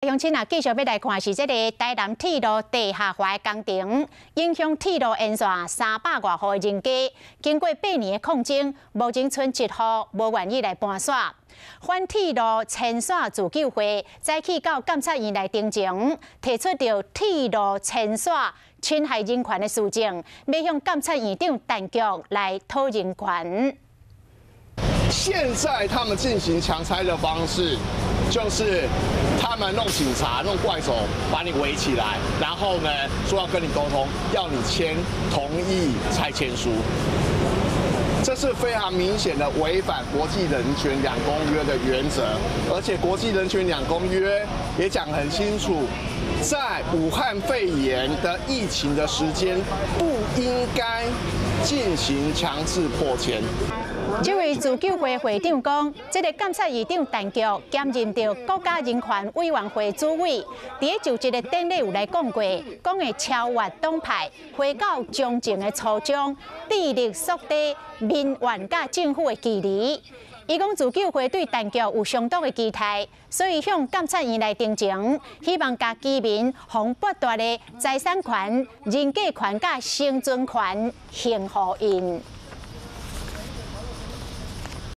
乡亲啊，继续要来看是这个台南铁路地下化工程，影响铁路沿线300多户的人家。经过8年的抗争，目前剩1户无愿意来搬线。反铁路牵线自救会早起到监察院来定情，提出着铁路牵线侵害人权的事情，要向监察院长陈局来讨人权。 现在他们进行强拆的方式，就是他们弄警察、弄怪手把你围起来，然后呢说要跟你沟通，要你签同意拆迁书。这是非常明显的违反国际人权2公约的原则，而且国际人权2公约也讲很清楚，在武汉肺炎的疫情的时间，不应该进行强制迫迁。 这位自救会会长讲，这个监察院长陈局兼任着国家人权委员会主委，伫就职的典礼有来讲过，讲会超越党派，回到忠诚的初衷，致力缩低民怨甲政府的距离。伊讲自救会对陈局有相当的期待，所以向监察院来定情，希望甲居民防剥夺的财产权、人格权甲生存权还互因。